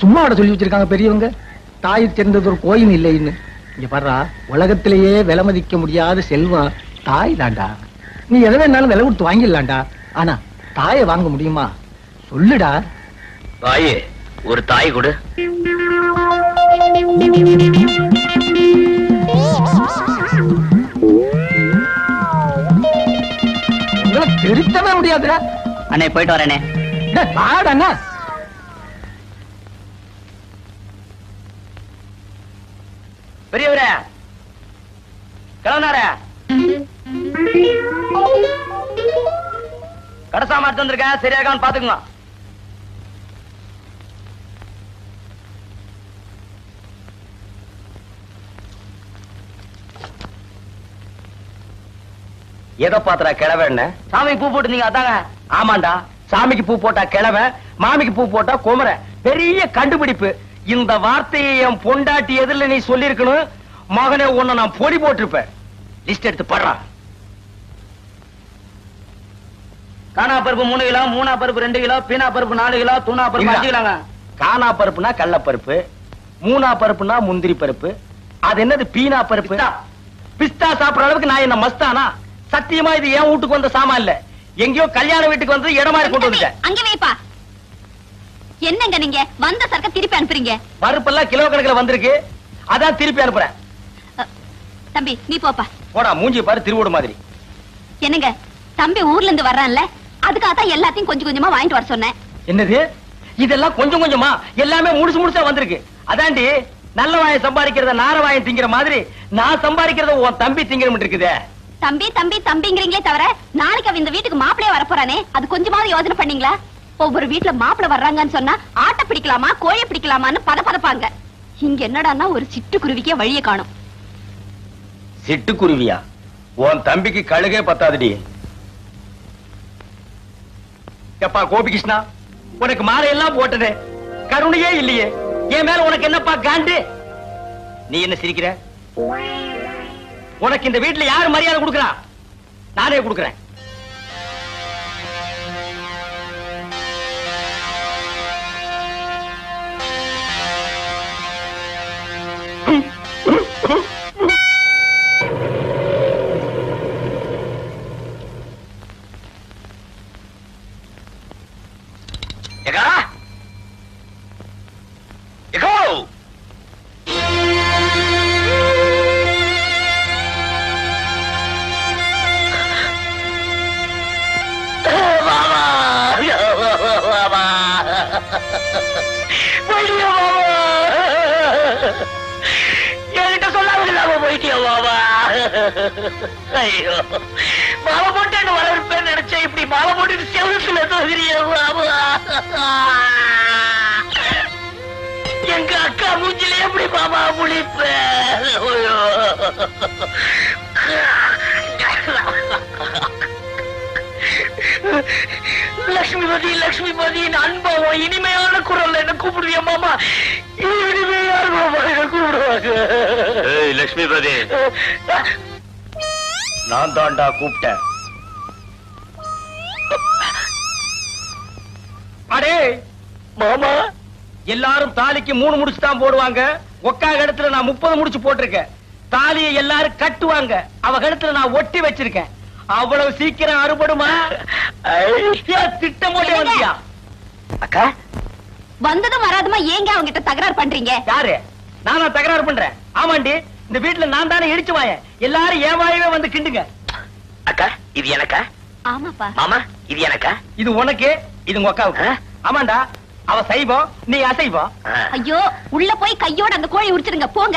சும்மா அவட சொல்லி வச்சிருக்காங்க பெரியவங்க. தாய் சேர்ந்தது ஒரு கோயில் இல்லைன்னு. இங்க பாருடா, உலகத்திலேயே விலை மதிக்க முடியாத செல்வம் தாய் தாண்டா. நீ எதை வேணாலும் விலை கொடுத்து வாங்கிடலாம்டா. ஆனா தாயை வாங்க முடியுமா சொல்லுடா. தாயே, ஒரு தாய் கொடு. திருத்தவே முடியாதுடா. அண்ணே போயிட்டு வரேனே. பாடண்ணா. பெரியவரே, கிளம்புனாரே, கடைசா மாட்டு வந்திருக்கேன், சரியாகான்னு பாத்துக்குங்க. எதை பாத்துறா கிழவ? என்ன சாமிக்கு பூ போட்டு நீங்க அதாங்க? ஆமாண்டா, சாமிக்கு பூ போட்டா கிழவ, மாமிக்கு பூ போட்டா குமர. பெரிய கண்டுபிடிப்பு. இந்த வார்த்தையை என் பொண்டாட்டி எதிரில் நீ சொல்லி இருக்கணும். மகனே, உன்னை நான் பொடி போட்டிருப்பேன். லிஸ்ட் எடுத்து படுறா. காணா பருப்பு 3 கிலோ, மூணா பருப்பு 2 கிலோ, பீனா பருப்பு 4 கிலோ, தூணா பருப்பு 5 கிலோங்க. காணா பருப்புனா கடலைப்பருப்பு, மூணா பருப்புனா முந்திரி பருப்பு. அது என்னது பீனா பருப்பு? பிஸ்தா சாப்பிடுற அளவுக்கு நான் என்ன மஸ்தானா? சத்தியமா இது ஏன் வீட்டுக்கு வந்த சாமான் இல்ல, எங்கயோ கல்யாண வீட்டுக்கு வந்து இடமா கொண்டு வந்துட்டேன். அங்க வைப்பா. என்னங்க நீங்க வந்த சரக்க திருப்பி அனுப்புறீங்க? பருப்பெல்லாம் கிலோ கணக்குல வந்திருக்கு, அதான் திருப்பி அனுப்புறேன். தம்பி நீ போப்பா. போடா, மூஞ்சி பாரு திருவோடு மாதிரி. என்னங்க, தம்பி ஊர்ல இருந்து வர்றான்ல, அதுக்காகத்தான் எல்லாத்தையும் கொஞ்சம் கொஞ்சமா வாங்கிட்டு வர சொன்னேன். என்னது இதெல்லாம் கொஞ்சம் கொஞ்சமா? எல்லாமே முழுசு முழுசா வந்திருக்கு. அதாண்டி நல்ல வாயம் சம்பாதிக்கிறத நார வாயம் திங்கிற மாதிரி நான் சம்பாதிக்கிறத உன் தம்பி திங்கிற இருக்குதே. தம்பி தம்பி தம்பிங்கிறீங்களே தவிர, நாளைக்கு அவன் இந்த வீட்டுக்கு மாப்பிளைய வரப்போறானே, அது கொஞ்சமாவது யோசனை பண்ணீங்களா? ஒவ்வொரு வீட்டுல மாப்பிளை வர்றாங்கன்னு சொன்னா ஆட்டை பிடிக்கலாமா கோழி பிடிக்கலாமான்னு பதப்பாங்க. இங்க என்னடான்னா ஒரு சிட்டுக்குருவிக்கே வழிய காணும். சிட்டுக்குருவியா? உன் தம்பிக்கு கழுகே பத்தாதுடி. எப்பா கோபிகிருஷ்ணா, உனக்கு மாலை எல்லாம் போட்டது கருணையே இல்லையே, என் மேல உனக்கு என்னப்பா காண்டு? நீ என்ன சிரிக்கிற? உனக்கு இந்த வீட்டுல யாரு மரியாதை கொடுக்கறா? நானே கொடுக்கறேன். என்கிட்ட சொல்லாம போயிட்டியா பாபா? ஐயோ, மாலை போட்டு வரவேற்பேன் நினைச்சேன், இப்படி மாலை போட்டு செவத்துல தோகிறிய பாபா. எங்க அக்கா மூஞ்சில எப்படி பாபா முழிப்ப? லட்சுமிபதி லட்சுமிபதி, அன்பாவும் இனிமையான குரல் என்ன கூப்பிடுவிய மாமா? இனிமையான மாமா என்ன கூப்பிடுவாங்க. லட்சுமிபதி, நான் தாண்டா கூப்பிட்டேன். அடே மாமா, எல்லாரும் தாலிக்கு 3 முடிச்சு தான் போடுவாங்க. ஒக்கா இடத்துல நான் 30 முடிச்சு போட்டிருக்கேன். தாலியை எல்லாரும் கட்டுவாங்க, அவ இடத்துல நான் ஒட்டி வச்சிருக்கேன். அவ்வளவு சீக்கிரம் அறுபடுமா? திட்டம் போட்டு வந்தியா? அக்கா வந்ததும் வராதுமா ஏங்க அவங்க கிட்ட தகராறு பண்றீங்க? யாரு? நானா தகராறு பண்றேன்? ஆமாண்டி, இந்த வீட்டுல நான் தானே இடிச்சு வாயேன். எல்லாரும் ஏவாயவே வந்து கிண்டுங்க. அக்கா இது எனக்கா? ஆமாப்பா. மாமா இது எனக்கா? இது உனக்கு, இது உங்க அக்காவுக்கு. ஆமாண்டா, அவ சைவம், நீ அசைவம். ஐயோ, உள்ள போய் கையோட அந்த கோழி உரிச்சிருங்க போங்க.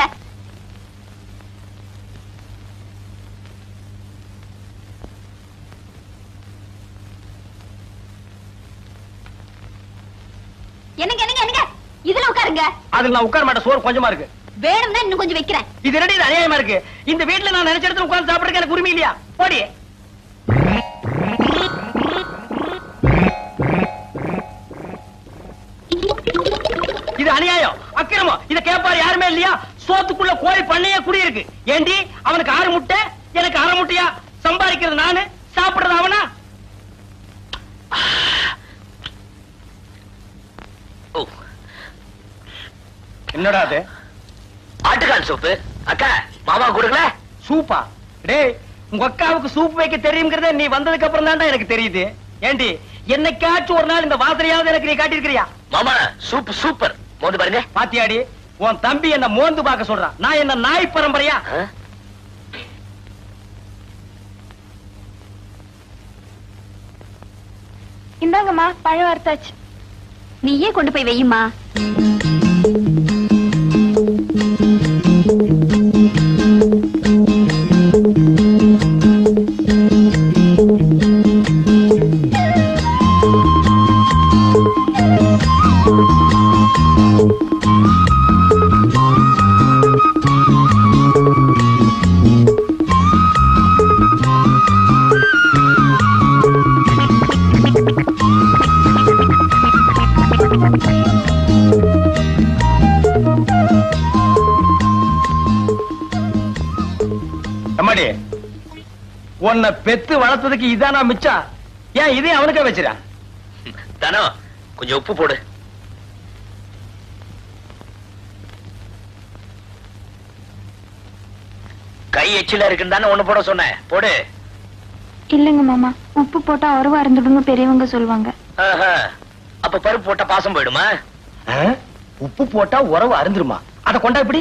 என்னங்க என்னங்க என்னங்க, இதுல உட்காருங்க. அதுல நான் உட்கார மாட்டேன், சோறு கொஞ்சமா இருக்கு. வேணும்னா இன்னும் கொஞ்சம் வைக்கிறேன். இது ரெடி, இது அநியாயமா இருக்கு. இந்த வீட்டுல நான் நினைச்ச இடத்துல உட்கார்ந்து சாப்பிடுறதுக்கு எனக்கு உரிமை இல்லையா? போடி. இது அநியாயம், அக்கிரமம். இத கேட்பாரு யாருமே இல்லையா? சோத்துக்குள்ள கோழி பண்ணையே குடியிருக்கு. ஏண்டி அவனுக்கு 6 முட்டை, எனக்கு 1/2 முட்டையா? சம்பாதிக்கிறது நானு, சாப்பிடுறது அவனா? என்னடா அது? ஆட்டுக்கால் சூப்பு. அக்கா மாமா கொடுக்கல. சூப்பா? டேய், உங்க அக்காவுக்கு சூப் வைக்க தெரியுங்கிறதே நீ வந்ததுக்கு அப்புறம் தான்டா எனக்கு தெரியுது. ஏண்டி, என்னைக்காச்சும் ஒரு நாள் இந்த வாசனையாவது எனக்கு நீ காட்டியிருக்கிறியா? மாமா சூப் சூப்பர். மோந்து பாருங்க. பாத்தியாடி, உன் தம்பி என்ன மோந்து பார்க்க சொல்றான். நான் என்ன நாய் பரம்பரையா? இந்தாங்கம்மா, பழம் வறுத்தாச்சு. நீயே கொண்டு போய் வையுமா. உன்னை பெத்து வளர்த்ததுக்கு இதானா மிச்சம்? ஏன் இதே அவனுக்கே வச்சிரா? தானோ கொஞ்சம் உப்பு போடு. கை எச்சில இருக்குன்னு தானே ஒண்ணு போட சொன்னேன். போடு. இல்லங்க மாமா, உப்பு போட்டா உறவா இருந்துடுங்க பெரியவங்க சொல்லுவாங்க. அப்ப பருப்பு போட்டா பாசம் போயிடுமா? உப்பு போட்டா உறவு அருந்துருமா? அத கொண்டா இப்படி.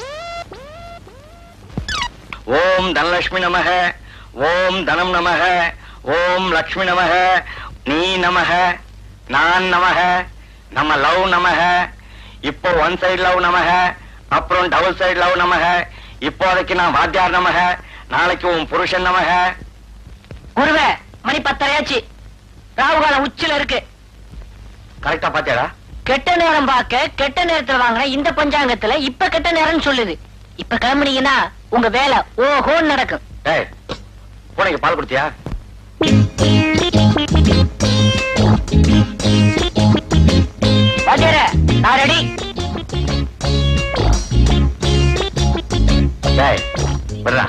ஓம் தனலட்சுமி நமக, ஓம் தனம் நமக, ஓம் லக்ஷ்மி நமக, நீ நமக, நான் நமக, நம்ம லவ் நமக. இப்போ ஒன் சைடு லவ் நமக, அப்புறம் டபுள் சைடு லவ் நமக. இப்போதைக்கு நான் வாத்தியார் நமக, நாளைக்கு உன் புருஷன் நமக. குருவே, மணி 10:30 ராகுகாலம் உச்சில இருக்கு. கரெக்டா பாத்தியாடா? கெட்ட நேரம் பார்க்க கெட்ட நேரத்துல வாங்கின இந்த பஞ்சாங்கத்துல இப்ப கெட்ட நேரம்னு சொல்லுது. இப்ப கிளம்புனீங்கன்னா உங்க வேலை ஓஹோன்னு நடக்கும். ஏய், பூனைக்கு பால் கொடுத்தியா? வாத்தியாரே, நான் ரெடி. டேய், வர்றா.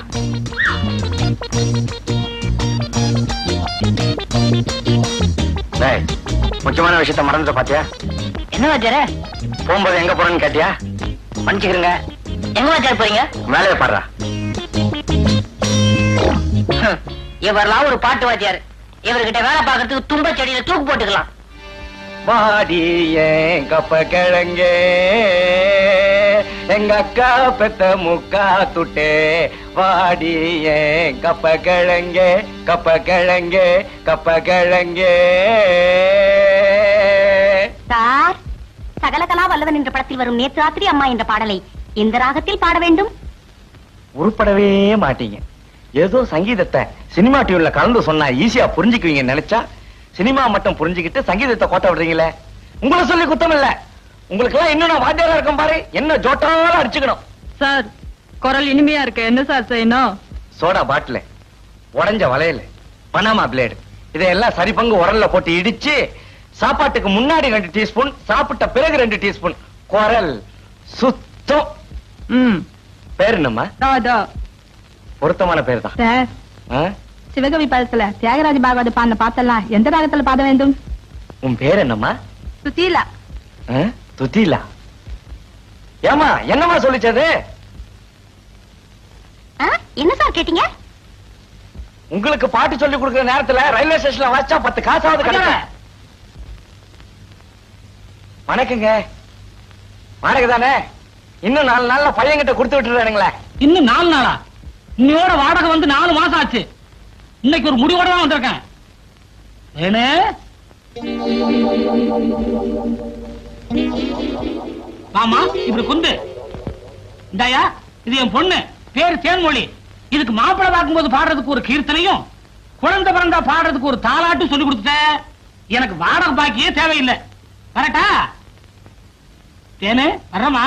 டேய், முக்கியமான விஷயத்த மறந்துட்ட பாத்தியா? என்ன வாத்தியாரே? போகும்போது எங்க போறேன்னு கேட்டியா? மன்னிச்சுக்கிறேங்க. எங்க வாத்தியார் போறீங்க? வேலையை பாடுறா. இவரெல்லாம் ஒரு பாட்டு வாத்தியார். இவர்கிட்ட வேலை பார்க்கறதுக்கு தும்ப செடியில தூக்கு போட்டுக்கலாம். வாடி கப்ப கிழங்கே, எங்க அக்கா பெத்த முக்கா துட்டே. வாடி கப்ப கிழங்கே, கப்ப கிழங்கே, கப்ப கிழங்கே. சார், சகலகலா வல்லவன் என்ற படத்தில் வரும் நேற்று ராத்திரி அம்மா என்ற பாடலை எந்த ராகத்தில் பாட வேண்டும்? உருப்படவே மாட்டீங்க. ஏதோ சங்கீதத்தை சினிமா டியூன்ல கலந்து சொன்னா ஈஸியா புரிஞ்சுக்குவீங்க நினைச்சா சினிமா மட்டும் புரிஞ்சுக்கிட்டு சங்கீதத்தை கோட்ட விடுறீங்களே. உங்களை சொல்லி குத்தம் இல்ல. உங்களுக்கு எல்லாம் இன்னும் நான் வாத்தியாரா இருக்கேன் பாரு. என்ன ஜோட்டாலும் அடிச்சுக்கணும். சார், குரல் இனிமையா இருக்கு. என்ன சார் செய்யணும்? சோடா பாட்டில், உடைஞ்ச வளையல், பனாமா பிளேடு இதையெல்லாம் சரி பங்கு உரல்ல போட்டு இடிச்சு சாப்பாட்டுக்கு முன்னாடி 2 டீஸ்பூன், சாப்பிட்ட பிறகு 2 டீஸ்பூன். குரல் சுத்தம். பேர் என்னம்மா? பொருத்தமான பேர் தான் சார். சிவகவி பதத்துல தியாகராஜ பாகவத பாடின பாத்தெல்லாம் எந்த ராகத்துல பாட வேண்டும்? உன் பேர் என்னம்மா? சுசீலா. துதிலா. ஏமா என்னம்மா சொல்லிச்சது? என்ன சார் கேட்டீங்க? உங்களுக்கு பாட்டு சொல்லி கொடுக்கிற நேரத்துல ரயில்வே ஸ்டேஷன்ல வச்சா 10 காசாவது கிடைக்கும். வணக்கங்க. வாடகை தானே? இன்னும் 4 நாள்ல பையன்கிட்ட கொடுத்து விட்டுறானுங்களே. இன்னும் 4 நாளா? இன்னையோட வாடகை வந்து 4 மாசம் ஆச்சு. இன்னைக்கு ஒரு முடிவோட தான் வந்திருக்கேன். ஏனே மாமா இப்படி குந்து இந்தாயா, இது என் பொண்ணு, பேரு தேன்மொழி. இதுக்கு மாப்பிள்ளை பார்க்கும்போது பாடுறதுக்கு ஒரு கீர்த்தனையும், குழந்தை பிறந்தா பாடுறதுக்கு ஒரு தாலாட்டும் சொல்லி கொடுத்த. எனக்கு வாடகை பாக்கியே தேவையில்லை. வரட்டா? தேனு வர்றமா?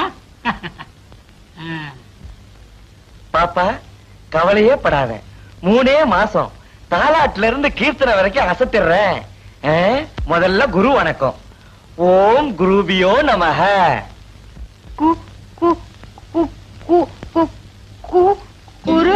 பாப்பா கவலையே படாத. 3 மாசம் தாலாட்டுல இருந்து கீர்த்தனை வரைக்கும் அசத்திடுறேன். முதல்ல குரு வணக்கம். ஓம் குருபியோ நமஹ. குரு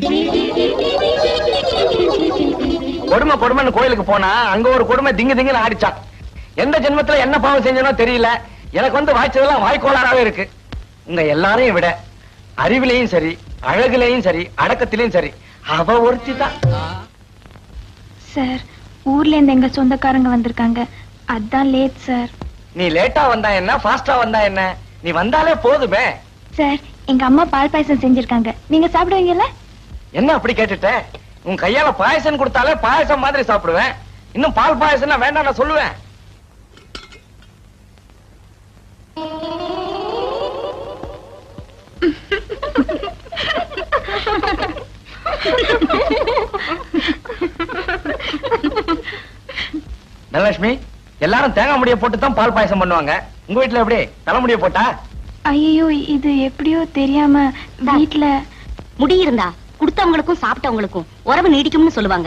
கொடுமை கொடுமைன்னு கோயிலுக்கு போனா அங்க ஒரு கொடுமை திங்கு திங்குன்னு ஆடிச்சான். எந்த ஜென்மத்துல என்ன பாவம் செஞ்சனோ தெரியல, எனக்கு வந்து வாய்ச்சதெல்லாம் வாய்க்கோளாராவே இருக்கு. உங்க எல்லாரையும் விட அறிவிலையும் சரி, அழகுலையும் சரி, அடக்கத்திலையும் சரி, அவ ஒருத்தி தான். சார், ஊர்ல இருந்து எங்க சொந்தக்காரங்க வந்திருக்காங்க, அதான் லேட் சார். நீ லேட்டா வந்தா என்ன, ஃபாஸ்டா வந்தா என்ன, நீ வந்தாலே போதுமே. சார், எங்க அம்மா பால் பாயசம் செஞ்சிருக்காங்க, நீங்க சாப்பிடுவீங்கல்ல? என்ன அப்படி கேட்டுட்ட? உன் கையால பாயசம் கொடுத்தாலே பாயசம் மாதிரி சாப்பிடுவேன். இன்னும் பால் பாயசம் வேண்டாம் நான் சொல்லுவேன். தனலட்சுமி, எல்லாரும் தேங்காய் முடிய போட்டு தான் பால் பாயசம் பண்ணுவாங்க. உங்க வீட்டுல எப்படி தலைமுடிய போட்டா? ஐயோ, இது எப்படியோ தெரியாம வீட்டுல முடி இருந்தா குடுத்தவங்களுக்கும் சாப்பிட்டவங்களுக்கும் உறவு நீடிக்கும்னு சொல்லுவாங்க.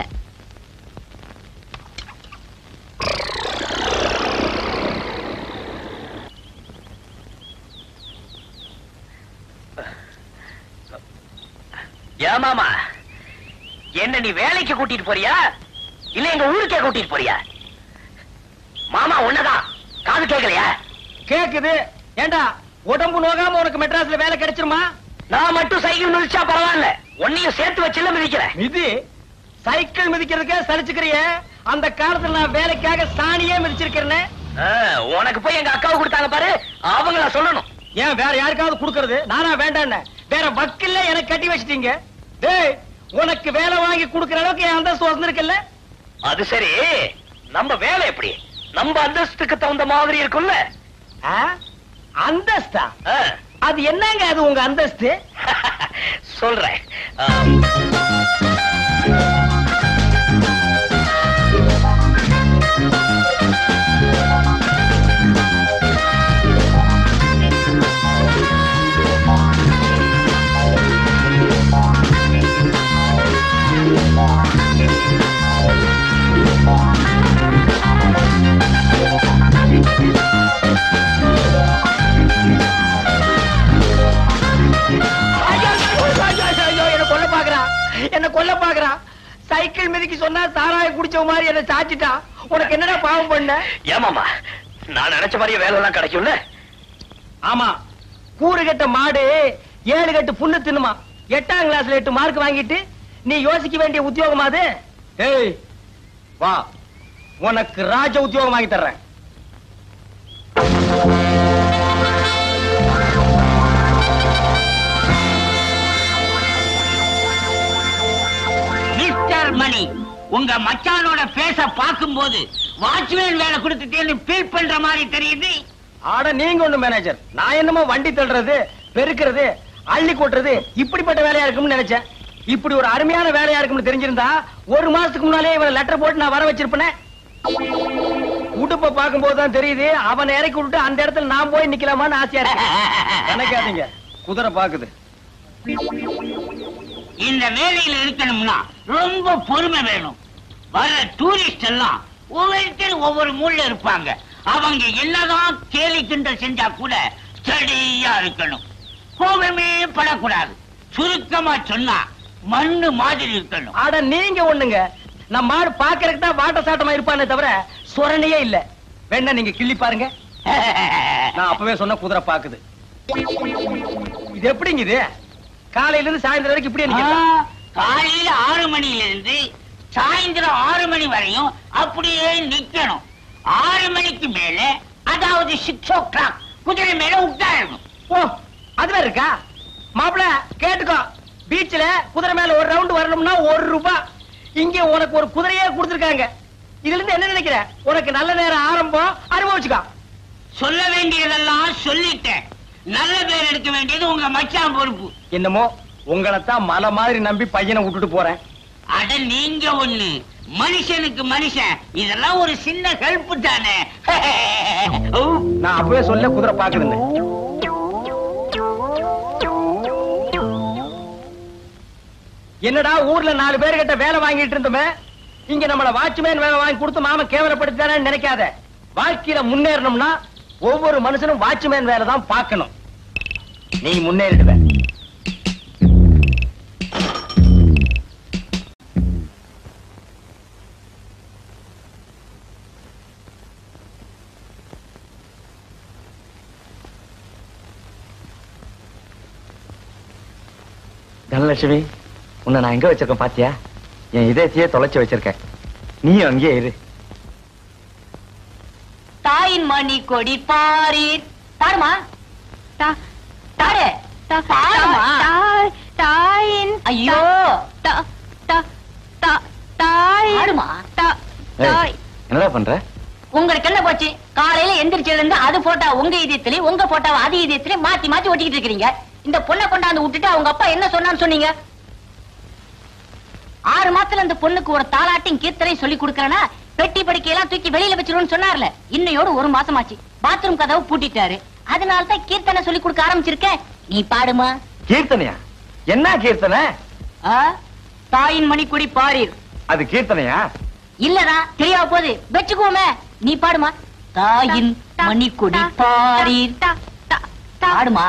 ஏமாமா, என்ன நீ வேலைக்கு கூட்டிட்டு போறியா இல்ல எங்க ஊருக்கே கூட்டிட்டு போறியா? மாமா உன்னதான் காது கேட்கலையா? கேக்குது. ஏண்டா உடம்பு நோகாம உனக்கு மெட்ராஸ்ல வேலை கிடைச்சிருமா? நான் மட்டும் சைக்கிள் மிதிச்சா பரவாயில்ல, உன்னையும் சேர்த்து வச்சுல மிதிக்கிறேன். மிதி சைக்கிள் மிதிக்கிறதுக்கே சலிச்சுக்கிறிய. அந்த காலத்துல நான் வேலைக்காக சாணியே மிதிச்சிருக்கிறேன். உனக்கு போய் எங்க அக்காவை கொடுத்தாங்க பாரு, அவங்கள சொல்லணும். ஏன் வேற யாருக்காவது கொடுக்கறது? நானா வேண்டான்னு வேற வக்கில்ல எனக்கு கட்டி வச்சிட்டீங்க. டேய், உனக்கு வேலை வாங்கி கொடுக்கற அளவுக்கு என் அந்தஸ்து வந்திருக்குல்ல? அது சரி, நம்ம வேலை எப்படி நம்ம அந்தஸ்துக்கு தகுந்த மாதிரி இருக்கும்ல? அந்தஸ்தா? அது என்னங்க அது உங்க அந்தஸ்து? சொல்றேன். என்ன கொல்ல பாக்குறான். சைக்கிள் மிதிக்கு சொன்னா சாராய குடிச்ச மாதிரி என்ன சாச்சிட்டா. உனக்கு என்னடா பாவம் பண்ண? ஏமாமா, நான் நினைச்ச மாதிரியே வேலை எல்லாம் கிடைக்கும்ல? ஆமா, கூறு கட்ட மாடு 7 கட்டு புண்ணு தின்னுமா. 8ஆம் கிளாஸ்ல 8 மார்க் வாங்கிட்டு நீ யோசிக்க வேண்டிய உத்தியோகம் அது. ஏய் வா, உனக்கு ராஜ உத்தியோகம் வாங்கி தர்றேன். மிஸ்டர் மணி, உங்க மச்சானோட பேச பார்க்கும்போது வாட்ச்மேன் வேலை கொடுத்துட்டேன்னு ஃபீல் பண்ற மாதிரி தெரியுது. ஆட நீங்க ஒண்ணு மேனேஜர், நான் என்னமோ வண்டி தள்ளுறது, பெருக்கிறது, அள்ளி கொட்டுறது இப்படிப்பட்ட வேலையா இருக்கும்னு நினைச்சேன். இப்படி ஒரு அருமையான வேலையா இருக்கும்னு தெரிஞ்சிருந்தா 1 மாசத்துக்கு முன்னாலே இவன் லெட்டர் போட்டு நான் வர வச்சிருப்பேன். உடுப்ப பார்க்கும்போது தான் தெரியுது, அவனை இறக்கி விட்டு அந்த இடத்துல நான் போய் நிக்கலாமான்னு ஆசையா இருக்கு. நினைக்காதீங்க, குதிரை பாக்குது. இந்த வேலையில இருக்கணும்னா ரொம்ப பொறுமை வேணும். வர டூரிஸ்ட் எல்லாம் ஒவ்வொருத்தர் ஒவ்வொரு மூல்ல இருப்பாங்க. அவங்க என்னதான் கேலி கிண்டல் செஞ்சா கூட ஸ்டடியா இருக்கணும். கோபமே படக்கூடாது. சுருக்கமா சொன்னா மண்ணு மாதிரி இருக்கணும். ஆட நீங்க ஒண்ணுங்க, நம்ம மாடு பாக்குறதுக்கு தான் வாட்ட சாட்டமா இருப்பானே தவிர சொரணையே இல்ல. வேணா நீங்க கிள்ளி பாருங்க. நான் அப்பவே சொன்ன குதிரை பாக்குது. இது எப்படிங்க இது? காலையில இருந்து சாயந்தரம் வரைக்கும் இப்படியே நிக்கிறதா? காலையில 6 மணில இருந்து சாயந்தரம் 6 மணி வரையும் அப்படியே நிக்கணும். 6 மணிக்கு மேல, அதாவது 6 o'clock குதிரை மேல உட்காரணும். ஓ, அதுவே இருக்கா? மாப்பிள கேட்டுக்கோ, பீச்ல குதிரை மேல ஒரு ரவுண்ட் வரணும்னா 1 ரூபாய். இங்க உனக்கு ஒரு குதிரையே கொடுத்திருக்காங்க. இதுல இருந்து என்ன நினைக்கிற? உனக்கு நல்ல நேரம் ஆரம்பம், அனுபவிச்சுக்கோ. சொல்ல வேண்டியதெல்லாம் சொல்லிட்டேன். நல்ல பேர் எடுக்க வேண்டியது உங்க மச்சான் பொறுப்பு. என்னமோ உங்களைத்தான் மலை மாதிரி நம்பி பையனை விட்டுட்டு போறேன். அட நீங்க ஒண்ணு, மனுஷனுக்கு மனுஷன், இதெல்லாம் ஒரு சின்ன ஹெல்ப் தானே. நான் அப்பவே சொல்ல குதிரை பாக்குறேன். என்னடா ஊர்ல 4 பேர்கிட்ட வேலை வாங்கிட்டு இருந்தோமே, இங்க நம்மள வாட்ச்மேன் வேலை வாங்கி கொடுத்து மாமன் கேவலப்படுத்தானு நினைக்காத. வாழ்க்கையில முன்னேறணும்னா ஒவ்வொரு மனுஷனும் வாட்ச்மேன் வேலை தான் பார்க்கணும். நீ முன்னேறிடுவ. தனலட்சுமி, உன்னை நான் எங்க வச்சிருக்கேன் பாத்தியா? என் இதயத்தையே தொலைச்சு வச்சிருக்கேன். நீயும் அங்கேயே இரு. தாயின் மணி கொடி பாரீர். தாருமா தாரு தாயின் ஐயோ தாருமா என்னடா பண்ற? உங்களுக்கு என்ன போச்சு? காலையில எந்திரிச்சதுல இருந்து அது போட்டா உங்க இதயத்திலே, உங்க போட்டா அது இதயத்திலே மாத்தி மாத்தி ஒட்டிக்கிட்டு இருக்கீங்க. இந்த பொண்ணை கொண்டாந்து விட்டுட்டு அவங்க அப்பா என்ன சொன்னான்னு சொன்னீங்க? 6 மாசத்துல அந்த பொண்ணுக்கு ஒரு தாலாட்டையும் கீர்த்தனையும் சொல்லி கொடுக்கறேன்னா பெட்டி படுக்கையெல்லாம் தூக்கி வெளியில வச்சிருவோம்னு சொன்னார்ல. இன்னையோடு 1 மாசமாச்சு. பாத்ரூம் கதவு பூட்டிட்டாரு. அதனாலதான் கீர்த்தனை சொல்லி கொடுக்க ஆரம்பிச்சிருக்கேன். நீ பாடுமா. கீர்த்தனையா? என்ன கீர்த்தனை? தாயின் மணிக்குடி பாரீர். அது கீர்த்தனையா? இல்லடா, தெரியாம போது வச்சுக்கோமே. நீ பாடுமா. தாயின் மணிக்குடி பாரீர். பாடுமா.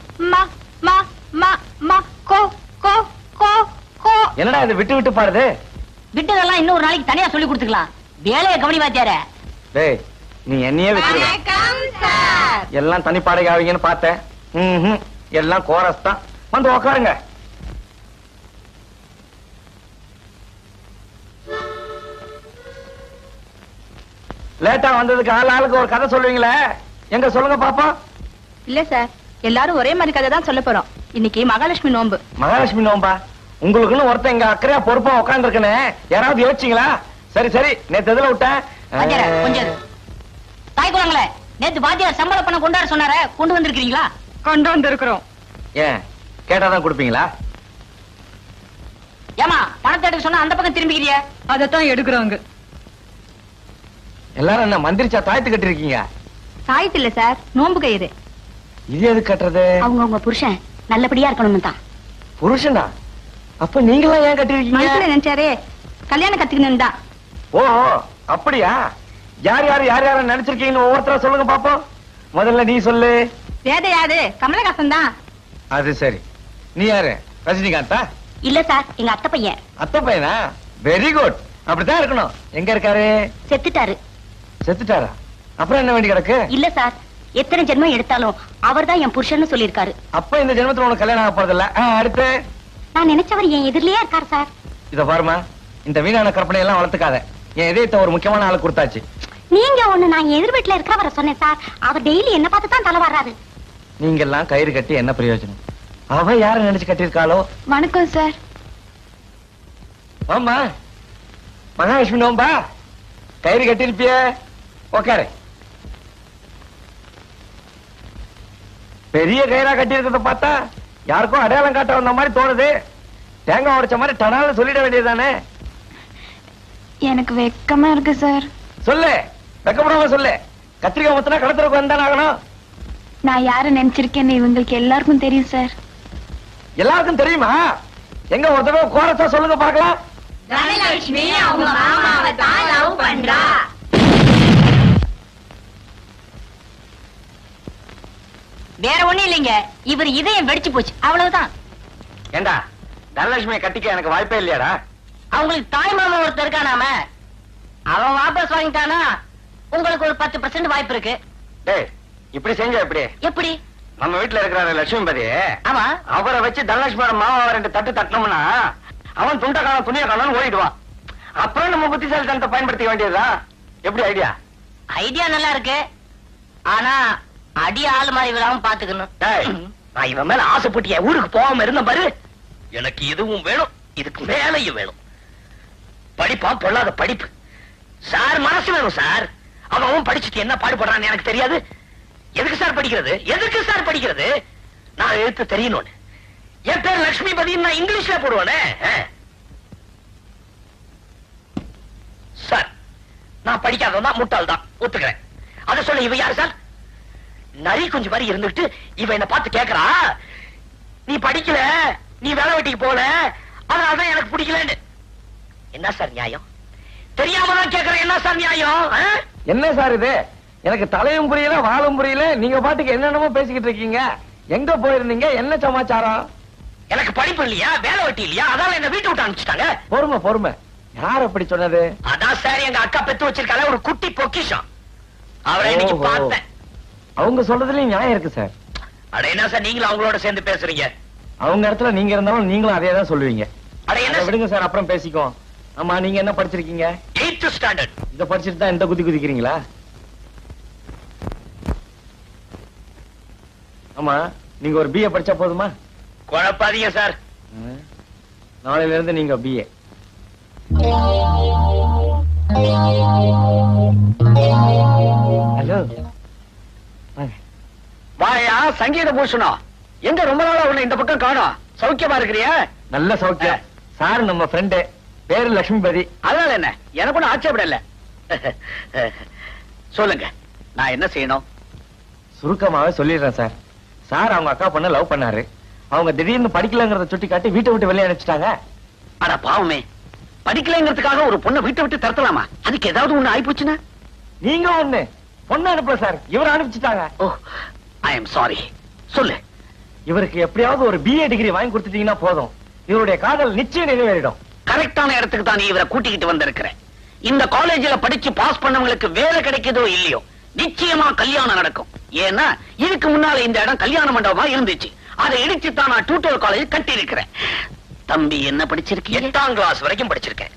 என்னடா இது விட்டு விட்டு பாடுது? விட்டதெல்லாம் இன்னொரு நாளைக்கு தனியா சொல்லி கொடுத்துக்கலாம். வேலையை கவனி வாத்தியார. டேய், நீ என்னையே வச்சிருக்க. எல்லாம் தனி பாடகை ஆவீங்கன்னு பார்த்தேன். எல்லாம் கோரஸ் தான். வந்து உக்காருங்க. லேட்டா வந்ததுக்கு ஆளுக்கு ஒரு கதை சொல்லுவீங்களே, எங்க சொல்லுங்க பாப்பா. இல்ல சார், எல்லாரும் ஒரே மாதிரி கதை தான் சொல்ல போறோம். இன்னைக்கு மகாலட்சுமி நோன்பு. மகாலட்சுமி நோம்பா? உங்களுக்குன்னு ஒருத்தன் இங்க அக்கறையா பொறுப்பா உட்கார்ந்து இருக்கனே, யாராவது யோசிச்சீங்களா? சரி சரி, நேத்து எதுல விட்டேன்? கொஞ்சம் தாய் குழந்தைங்களே, நேத்து வாத்தியார் சம்பள பணம் கொண்டாட சொன்னாரே, கொண்டு வந்திருக்கீங்களா? கொண்டு வந்திருக்கிறோம். ஏன் கேட்டாதான் கொடுப்பீங்களா? ஏமா பணத்தை எடுக்க சொன்னா அந்த பக்கம் திரும்பிக்கிறிய? அதத்தான் எடுக்கிறோங்க. எல்லாரும் என்ன மந்திரிச்சா தாயத்து கட்டி இருக்கீங்க? தாயத்து இல்ல சார், நோன்பு கயிறு. இது எது கட்டுறது? அவங்க புருஷன் நல்லபடியா இருக்கணும் தான். புருஷனா? அப்ப நீங்களா ஏன் கட்டி இருக்கீங்க? மனசுல நினைச்சாரே கல்யாணம் கத்துக்கணும் தான். ஓ அப்படியா? யார் யார் யார் யார நினைச்சிருக்கீங்கன்னு ஒவ்வொருத்தரா சொல்லுங்க பாப்போம். முதல்ல நீ சொல்லு. வேத யாரு? கமலஹாசன் தான். அது சரி. நீ யாரு? ரஜினிகாந்தா? இல்ல சார், எங்க அத்தை பையன். அத்தை பையனா? Very good. அப்படித்தான் இருக்கணும். எங்க இருக்காரு? செத்துட்டாரு. செத்துட்டாரா? அப்புறம் என்ன வேண்டி கிடக்கு? இல்ல சார், எத்தனை ஜென்மம் எடுத்தாலும் அவர்தான் என் புருஷன்னு சொல்லியிருக்காரு. அப்ப இந்த ஜென்மத்துல உனக்கு கல்யாணம் ஆக போறதில்ல. அடுத்து? நான் நினைச்சவர் என் எதிரிலேயே இருக்காரு சார். இத பாருமா, இந்த வீணான கற்பனை எல்லாம் வளர்த்துக்காத. என் இதயத்தை ஒரு முக்கியமான ஆளு கொடுத்தாச்சு. நீங்க ஒண்ணு, நான் எதிர் வீட்டுல இருக்கிறவரை சொன்னேன் சார். அவர் டெய்லி என்ன பார்த்து தான் தலை வர்றாரு. நீங்க எல்லாம் கயிறு கட்டி என்ன பிரயோஜனம்? அவ யார நினைச்சு கட்டிருக்காளோ? வணக்கம் சார். ஆமா, மகாலட்சுமி நோம்பா? கயிறு கட்டிருப்பிய? உக்காரு. பெரிய கயிறா கட்டி இருக்கிறத பார்த்தா யாருக்கும் அடையாளம் காட்ட வந்த மாதிரி தோணுது. தேங்காய் உடைச்ச மாதிரி டனால சொல்லிட வேண்டியதுதானே? எனக்கு வெக்கமா இருக்கு சார். சொல்லு, வெக்கப்படாம சொல்லு. கத்திரிக்காய் மொத்தனா கடத்துறதுக்கு வந்தானே ஆகணும். நான் யார நினைச்சிருக்கேன்னு இவங்களுக்கு எல்லாருக்கும் தெரியும் சார். எல்லாருக்கும் தெரியுமா? எங்க ஒரு தடவை கோரஸா சொல்லுங்க பார்க்கலாம். தனலட்சுமி அவங்க மாமாவை தான் லவ் பண்றா. வேற ஒண்ணும் இல்லைங்க, இவர் இதயம் வெடிச்சு போச்சு, அவ்வளவுதான். ஏண்டா, தனலட்சுமியை கட்டிக்க எனக்கு வாய்ப்பே இல்லையாடா? அவங்களுக்கு தாய் மாமா ஒருத்தர் இருக்கானாம, அவன் வாபஸ் வாங்கிட்டானா உங்களுக்கு ஒரு 10% வாய்ப்பு இருக்கு. டேய், இப்படி செஞ்சா எப்படி? எப்படி? நம்ம வீட்டுல இருக்கிற லட்சுமிபதி, ஆமா, அவரை வச்சு தனலட்சுமியோட மாமாவை 2 தட்டு தட்டினோம்னா அவன் துண்ட காலம் துணிய காலம் ஓடிடுவான். அப்புறம் நம்ம புத்திசாலித்தனத்தை பயன்படுத்திக்க வேண்டியதா? எப்படி ஐடியா? ஐடியா நல்லா இருக்கு, ஆனா அடி ஆளு மாதிரி விடாம பாத்துக்கணும். டேய், நான் இவன் மேல ஆசைப்பட்டு என் ஊருக்கு போகாம இருந்த பாரு. எனக்கு இதுவும் வேணும், இதுக்கு மேலையும் வேணும். படிப்பா பொல்லாத படிப்பு. சார் மனசு வேணும் சார். அவன் படிச்சுட்டு என்ன பாடுபடுறான்னு எனக்கு தெரியாது. எதுக்கு சார் படிக்கிறது? எதுக்கு சார் படிக்கிறது? நான் எழுத்து தெரியணும்னு. என் பேர் லட்சுமிபதி, நான் இங்கிலீஷ்ல போடுவானே. சார், நான் படிக்காதவன் தான், முட்டாள் தான், ஒத்துக்கிறேன். அத சொல்ல இவ யாரு சார்? நரி கொஞ்சம் மாதிரி இருந்துட்டு இவ என்ன பார்த்து கேக்குறா, நீ படிக்கல, நீ வேலை வெட்டிக்கு போல, அதனாலதான் எனக்கு பிடிக்கலன்னு. என்ன சார் நியாயம்? தெரியாமதான் கேக்குறேன், என்ன சார் நியாயம்? என்ன சார் இது? எனக்கு தலையும் புரியல, வாழும் புரியல. நீங்க பாட்டுக்கு என்னென்னமோ பேசிக்கிட்டு இருக்கீங்க. எங்க போயிருந்தீங்க? என்ன சமாச்சாரம்? எனக்கு படிப்பு இல்லையா, வேலை வெட்டி இல்லையா, அதால என்ன வீட்டு விட்டு அனுப்பிச்சிட்டாங்க. பொறுமை பொறுமை. யார் அப்படி சொன்னது? அதான் சார் எங்க அக்கா பெத்து வச்சிருக்கால ஒரு குட்டி பொக்கிஷம். அவரை இன்னைக்கு பார்த்தேன். அவங்க சொல்றதுலயும் நியாயம் இருக்கு சார். அட என்ன சார் நீங்களும் அவங்களோட சேர்ந்து பேசுறீங்க? அவங்க இடத்துல நீங்க இருந்தாலும் நீங்களும் அதே தான் சொல்லுவீங்க. அட என்ன விடுங்க சார், அப்புறம் பேசிக்கோ. ஆமா, நீங்க என்ன படிச்சிருக்கீங்க? 8th standard. இத படிச்சிட்டு தான் இந்த குதிக்கிறீங்களா? ஆமா, நீங்க ஒரு BA படிச்சா போதுமா? குழப்பாதீங்க சார். நாளையில இருந்து நீங்க BA. ஹலோ, வாயா சங்கீத பூஷணம், எங்க ரொம்ப நாளா உன்னை இந்த பக்கம் காணோம்? சௌக்கியமா இருக்கிறியா? நல்ல சௌக்கியம் சார். நம்ம ஃப்ரெண்டு பேரு லட்சுமிபதி. அதனால என்ன, எனக்கு ஒன்னும் ஆட்சேபம் இல்ல. சொல்லுங்க, நான் என்ன செய்யணும்? சுருக்கமாவே சொல்லிடுறேன் சார். சார் அவங்க அக்கா பொண்ண லவ் பண்ணாரு. அவங்க திடீர்னு படிக்கலங்கறத சுட்டி காட்டி வீட்டை விட்டு வெளியே அனுப்பிச்சிட்டாங்க. அட பாவமே, படிக்கலைங்கிறதுக்காக ஒரு பொண்ணை வீட்டை விட்டு தரத்தலாமா? அதுக்கு ஏதாவது ஒண்ணு ஆயிப்போச்சுன்னா? நீங்க ஒண்ணு பொண்ணு அனுப்பல சார், இவரை அனுப்பிச்சிட்டாங்க. ஓ, ஐ எம் சாரி. சொல்லு. இவருக்கு எப்படியாவது ஒரு BA டிகிரி வாங்கி கொடுத்துட்டீங்கன்னா போதும், இவருடைய காதல் நிச்சயம் நிறைவேறிடும். கரெக்டான இடத்துக்கு தான் நீ இவரை கூட்டிக்கிட்டு வந்திருக்கிற. இந்த காலேஜ்ல படிச்சு பாஸ் பண்ணவங்களுக்கு வேலை கிடைக்குதோ இல்லையோ, நிச்சயமா கல்யாணம் நடக்கும். ஏன்னா இதுக்கு முன்னால இந்த இடம் கல்யாண மண்டபமா இருந்துச்சு. அதை இடிச்சு தான் நான் டியூட்டோரியல் காலேஜ் கட்டி இருக்கிறேன். தம்பி என்ன படிச்சிருக்கீங்க? 8ஆம் கிளாஸ் வரைக்கும் படிச்சிருக்கேன்.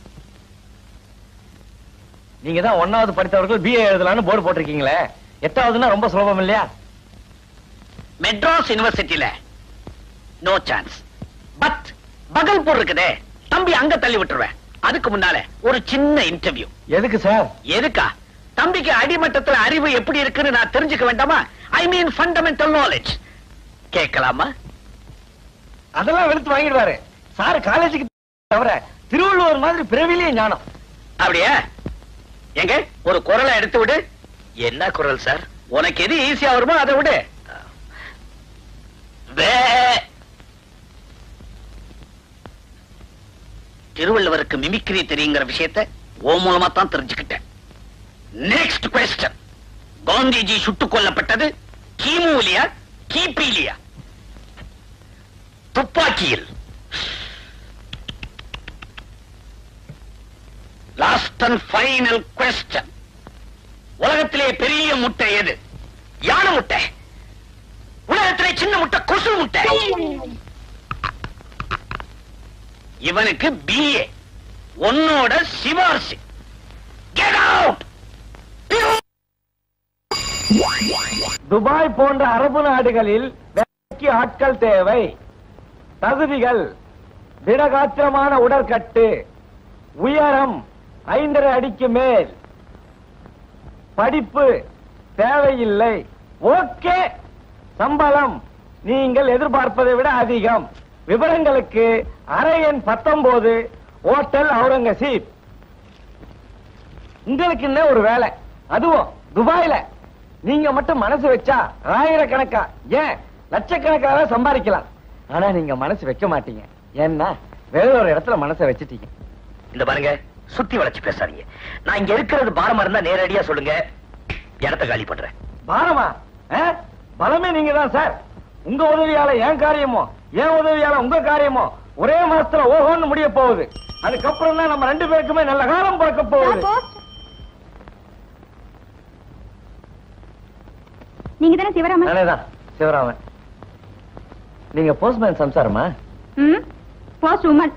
நீங்க தான் 1வது படித்தவர்கள் BA எழுதலாம்னு போர்டு போட்டிருக்கீங்களே, 8வதுன்னா ரொம்ப சுலபம் இல்லையா? மெட்ராஸ் யூனிவர்சிட்டியில நோ சான்ஸ். பட் பகல்பூர் இருக்குதே, தம்பி அங்க தள்ளி விட்டுருவேன். அதுக்கு முன்னால ஒரு சின்ன இன்டர்வியூ. எதுக்கு சார்? எதுக்கா? தம்பிக்கு அடிமட்டத்துல அறிவு எப்படி இருக்குன்னு நான் தெரிஞ்சுக்க வேண்டாமா? I mean fundamental knowledge. கேட்கலாமா? அதெல்லாம் வெளுத்து வாங்கிடுவாரு சார். காலேஜுக்கு தவிர திருவள்ளுவர் மாதிரி பிறவிலேயே ஞானம். அப்படியே? எங்க ஒரு குரலை எடுத்து விடு. என்ன குரல் சார்? உனக்கு எது ஈஸியா வருமோ அதை விடு. திருவள்ளுவருக்கு மிமிக்ரி தெரியுங்கிற விஷயத்தை ஓ மூலமா தான் தெரிஞ்சுக்கிட்டேன். Next question. காந்திஜி சுட்டுக் கொல்லப்பட்டது கிமுலியா கிபிலியா? துப்பாக்கியில். Last and final question. உலகத்திலே பெரிய முட்டை எது? யானை முட்டை. உலகத்திலே சின்ன முட்டை கொசு முட்டை. இவனுக்கு BA, உன்னோட சிபார்சு. Get out! துபாய் போன்ற அரபு நாடுகளில் வேலைக்கு ஆட்கள் தேவை. தகுதிகள்: திடகாத்திரமான உடற்கட்டு, உயரம் 5.5 அடிக்கு மேல், படிப்பு தேவையில்லை. ஓகே. சம்பளம் நீங்கள் எதிர்பார்ப்பதை விட அதிகம். விவரங்களுக்கு அறை எண் 19, ஹோட்டல் அவுரங்கசீப். உங்களுக்கு என்ன ஒரு வேலை, அதுவும் துபாயில. நீங்க மட்டும் மனசு வச்சா ஆயிரக்கணக்கா, ஏன் லட்சக்கணக்காக சம்பாதிக்கலாம். ஆனா நீங்க மனசு வைக்க மாட்டீங்க. ஏன்னா வேற ஒரு இடத்துல மனசை வச்சுட்டீங்க. இந்த பாருங்க, சுத்தி வளைச்சு பேசாதீங்க. நான் இங்க இருக்கிறது பாரமா இருந்தா நேரடியா சொல்லுங்க, இடத்த காலி பண்றேன். பாரமா? பலமே நீங்க தான் சார். உங்க உதவியால என் காரியமோ, என் உதவியால உங்க காரியமோ ஒரே மாசத்துல ஓஹோன்னு முடிய போகுது. அதுக்கப்புறம் தான் நம்ம 2 பேருக்குமே நல்ல காலம் பிறக்க போகுது. நீங்க தானே சிவராமன்? நானேதான் சிவராமன். நீங்க போஸ்ட்மேன் சம்சாரமா? Post woman.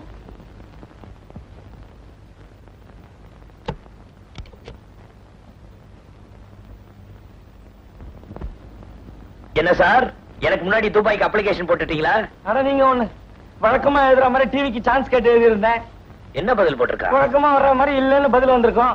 என்ன சார், எனக்கு முன்னாடி துபாய்க்கு அப்ளிகேஷன் போட்டுட்டீங்களா? ஆனா நீங்க ஒண்ணு வழக்கமா எழுதுற மாதிரி டிவிக்கு சான்ஸ் கேட்டு எழுதி இருந்தேன். என்ன பதில் போட்டிருக்கா? வழக்கமா வர்ற மாதிரி இல்லன்னு பதில் வந்திருக்கும்.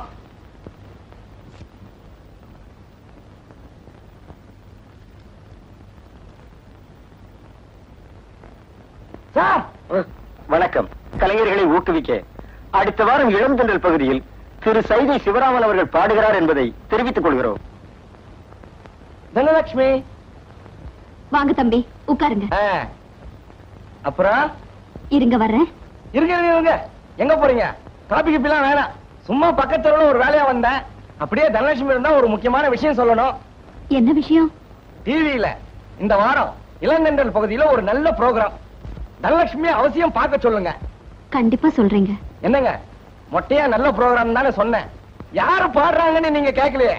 சார் வணக்கம். கலைஞர்களை ஊக்குவிக்க அடுத்த வாரம் இளந்தண்டல் பகுதியில் திரு சைதை சிவராமன் அவர்கள் பாடுகிறார் என்பதை தெரிவித்துக் கொள்கிறோம். தனலட்சுமி, வாங்க தம்பி, உட்காருங்க. அப்புறம் இருங்க வர்றேன். இருங்க. எங்க போறீங்க? காபி கிப்பிலாம் வேணாம். சும்மா பக்கத்துல ஒரு வேலையா வந்தேன். அப்படியே தனலட்சுமி இருந்தா ஒரு முக்கியமான விஷயம் சொல்லணும். என்ன விஷயம்? டிவியில இந்த வாரம் இளந்தண்டல் பகுதியில ஒரு நல்ல ப்ரோக்ராம். தனலட்சுமி அவசியம் பார்க்க சொல்லுங்க. கண்டிப்பா சொல்றீங்க. என்னங்க மொட்டையா நல்ல ப்ரோக்ராம் தானே சொன்னேன். யாரு பாடுறாங்கன்னு நீங்க கேட்கலையே.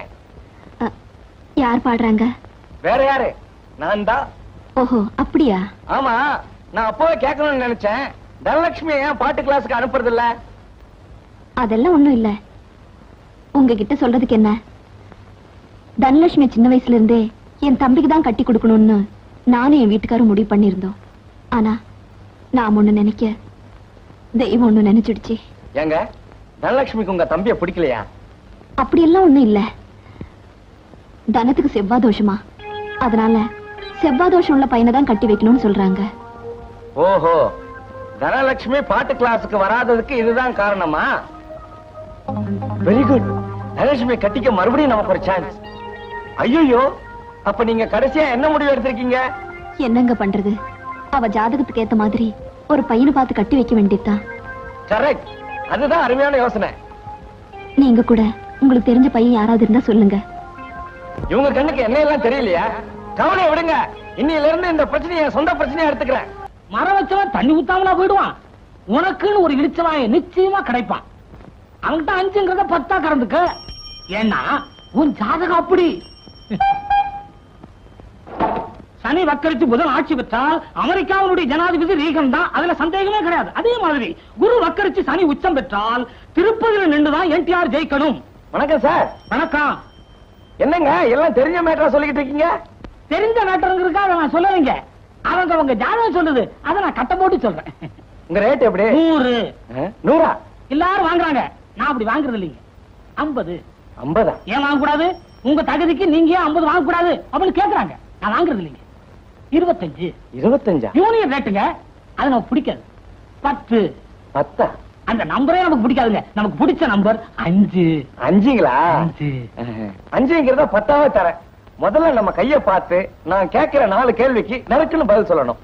யார் பாடுறாங்க? வேற யாரு? நான் தான். ஓஹோ, அப்படியா? ஆமா, நான் அப்பவே கேட்கணும்னு நினைச்சேன். தனலட்சுமி ஏன் பாட்டு கிளாஸுக்கு அனுப்புறது இல்ல? அதெல்லாம் ஒண்ணும் இல்ல. உங்ககிட்ட சொல்றதுக்கு என்ன, தனலட்சுமி சின்ன வயசுல இருந்தே என் தம்பிக்கு தான் கட்டி கொடுக்கணும்னு நானும் என் வீட்டுக்காரும் முடிவு பண்ணிருந்தோம். ஆனா நான் ஒண்ணு நினைக்க தெய்வம் ஒண்ணு நினைச்சிடுச்சு. ஏங்க தனலட்சுமிக்கு உங்க தம்பிய பிடிக்கலையா? அப்படியெல்லாம் ஒண்ணும் இல்ல. தனத்துக்கு செவ்வாய் தோஷமா, அதனால செவ்வாய் தோஷம் உள்ள பையனை தான் கட்டி வைக்கணும்னு சொல்றாங்க. ஓஹோ, தனலட்சுமி பாட்டு கிளாஸுக்கு வராததுக்கு இதுதான் காரணமா? Very good. தனலட்சுமி கட்டிக்க மறுபடியும் நமக்கு ஒரு சான்ஸ். ஐயோ, அப்ப நீங்க கடைசியா என்ன முடிவு எடுத்திருக்கீங்க? என்னங்க பண்றது, அவ ஜாதகத்துக்கு ஏத்த மாதிரி ஒரு பையனை பார்த்து கட்டி வைக்க வேண்டியதுதான். கரெக்ட், அதுதான் அருமையான யோசனை. நீங்க கூட உங்களுக்கு தெரிஞ்ச பையன் யாராவது இருந்தா சொல்லுங்க. இவங்க கண்ணுக்கு என்ன எல்லாம் தெரியலையா? கவலையை விடுங்க, இன்னையில இருந்து இந்த பிரச்சனையை சொந்த பிரச்சனையா எடுத்துக்கிறேன். மரம் வச்சவன் தண்ணி ஊத்தாமலா போயிடுவான். உனக்குன்னு ஒரு இழிச்சவாய நிச்சயமா கிடைப்பான். அவன்கிட்ட 5ங்கிறத 10 கறந்துக்க. ஏன்னா உன் ஜாதகம் அப்படி. சனி வக்கரித்து புதன் ஆட்சி பெற்றால் அமெரிக்காவுடைய ஜனாதிபதி ரீகன் தான், அதுல சந்தேகமே கிடையாது. அதே மாதிரி குரு வக்கரிச்சு சனி உச்சம் பெற்றால் திருப்பதியில் நின்றுதான் என்டிஆர் ஜெயிக்கணும். வணக்கம் சார். வணக்கம். என்னங்க எல்லாம் தெரிஞ்ச மேட்டரா சொல்லிக்கிட்டு இருக்கீங்க? தெரிஞ்ச மேட்டருங்க அதை நான் சொல்லலைங்க. அவங்க ஜாதகம் சொல்லுது, அதை நான் கட்ட போட்டு சொல்றேன். உங்க ரேட் எப்படி? 100. 100? எல்லாரும் வாங்குறாங்க, நான் அப்படி வாங்குறது இல்லைங்க. 50. 50? ஏன் வாங்க கூடாது? உங்க தகுதிக்கு நீங்க 50 வாங்க கூடாது அப்படின்னு கேக்குறாங்க. நான் வாங்குறது இல்லைங்க. 25. 25? யூனியன் ரேட்டுங்க, அது நமக்கு பிடிக்காது. 10. 10? அந்த நம்பரே நமக்கு பிடிக்காதுங்க. நமக்கு பிடிச்ச நம்பர் 5. 5ங்களா? 5. 5ங்கிறத 10ஆவே தரேன். முதல்ல நம்ம கைய பார்த்து நான் கேட்கிற 4 கேள்விக்கு நறுக்குன்னு பதில் சொல்லணும்.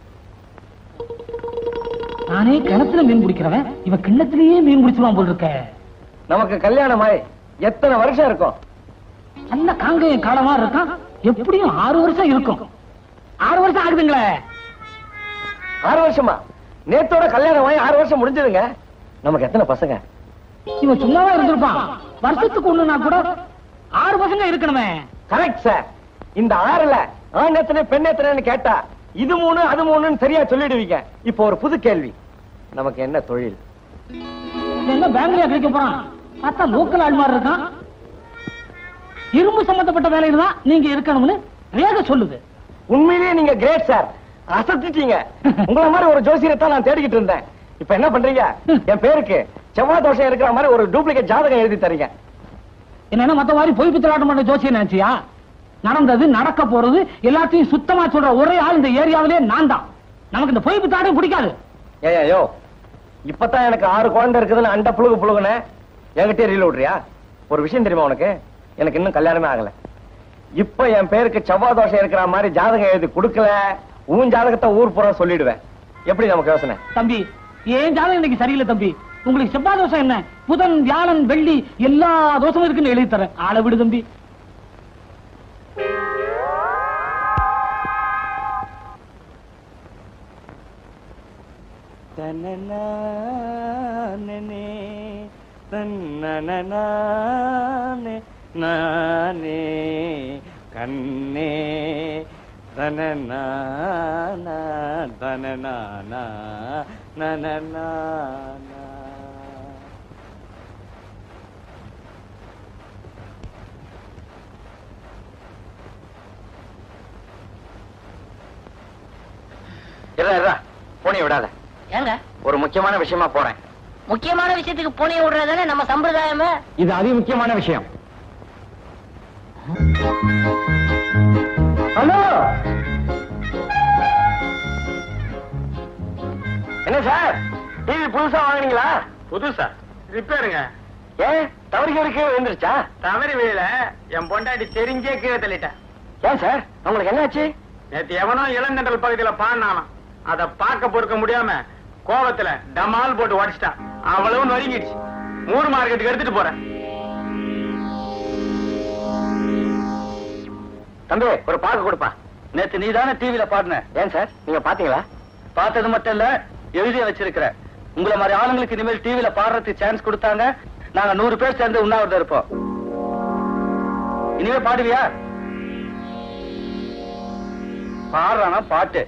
நானே கிணத்துல மீன் பிடிக்கிறவன், இவன் கிண்ணத்திலேயே மீன் பிடிச்சிருவான் போல் இருக்க. நமக்கு கல்யாணமாய் எத்தனை வருஷம் இருக்கும்? நல்ல காங்கைய காலமா இருக்கான். எப்படியும் 6 வருஷம் இருக்கும். 6 வருஷம் ஆகுதுங்களே. 6 வருஷமா? நேத்தோட கல்யாணமாய் 6 வருஷம் முடிஞ்சதுங்க. நமக்கு எத்தனை பசங்க? இவன் சும்மாவா இருந்திருப்பான். வருஷத்துக்கு ஒண்ணுனா கூட 6 பசங்க இருக்கணுமே. Correct sir. இந்த 6ல ஆண் எத்தனை பெண் எத்தனைன்னு கேட்டா இது 3 அது 3ன்னு சரியா சொல்லிடுவீங்க. இப்போ ஒரு புது கேள்வி, நமக்கு என்ன தொழில்? என்ன பேங்க்லயா கிடைக்க போறான்? பார்த்தா லோக்கல் ஆள் மாதிரி இருக்கான். இரும்பு சம்பந்தப்பட்ட வேலையில தான் நீங்க இருக்கணும்னு ரேக சொல்லுது. உண்மையிலேயே நீங்க கிரேட் சார், அசத்திட்டீங்க. உங்களை மாதிரி ஒரு ஜோசியத்தை நான் தேடிக்கிட்டு இருந்தேன். இப்ப என்ன பண்றீங்க? என் பேருக்கு செவ்வாய் தோஷம் இருக்கிற மாதிரி ஒரு டூப்ளிகேட் ஜாதகம் எழுதி தரீங்க. என்ன மத்த மாதிரி பொய் பித்தலாட்டம் பண்ண ஜோசியம் நினைச்சியா? நடந்தது நடக்க போறது எல்லாத்தையும் சுத்தமா சொல்ற ஒரே ஆள் இந்த ஏரியாவிலே நான் தான். நமக்கு இந்த பொய் பித்தாட்டம் பிடிக்காது. ஏயோ, இப்பதான் எனக்கு 6 குழந்தை இருக்குதுன்னு அண்ட புழுகுன என்கிட்ட ரீல் விடுறியா? ஒரு விஷயம் தெரியுமா உனக்கு? எனக்கு இன்னும் கல்யாணமே ஆகல. இப்ப என் பேருக்கு செவ்வாய் தோஷம் இருக்கிற மாதிரி ஜாதகம் எழுதி கொடுக்கல, உன் ஜாதகத்தை ஊர் பூரா சொல்லிடுவேன். எப்படி நமக்கு யோசனை? தம்பி, ஏன் ஜாதகம் இன்னைக்கு சரியில்லை தம்பி. உங்களுக்கு செவ்வாய் தோஷம் என்ன, புதன் வியாழன் வெள்ளி எல்லா தோஷமும் இருக்குன்னு எழுதி தரேன். ஆளை விடு தம்பி. நானே கண்ணே தனனா தனனா நனனா. போனே விடாத. ஏங்க ஒரு முக்கியமான விஷயமா போறேன். முக்கியமான விஷயத்துக்கு பூனையை விடுறதானே நம்ம சம்பிரதாயமே. இது அதி முக்கியமான விஷயம். ஹலோ, என்ன சார், டிவி புதுசா வாங்குனீங்களா? புதுசா ரிப்பேருங்க. ஏன் தவறு கீழே விழுந்துருச்சா? தவறி வீழ என் பொண்டாட்டி தெரிஞ்சே கீழே தள்ளிட்டேன். ஏன் சார், உங்களுக்கு என்னாச்சு? நேத்து எவனோ இளந்தண்டல் பகுதியில பாடினானா, அதை பார்க்க பொறுக்க முடியாம கோவத்துல டமால் போட்டு உடைச்சிட்டான். அவ்வளவு நொறுங்கிடுச்சு. 3 மார்க்கெட்டுக்கு எடுத்துட்டு போறேன். தம்பி, ஒரு பாக்கு கொடுப்பா. நேத்து நீ தானே டிவில பாடின. ஏன் சார், நீங்க பாத்தீங்களா? பார்த்தது மட்டும் இல்ல, எழுதிய வச்சிருக்கிற. உங்களை மாதிரி ஆளுங்களுக்கு இனிமேல் டிவில பாடுறதுக்கு சான்ஸ் கொடுத்தாங்க. நாங்க 100 பேர் சேர்ந்து உண்ணாவிரதம் இருப்போம். இனிமே பாடுவியா? பாடுறானா பாட்டு.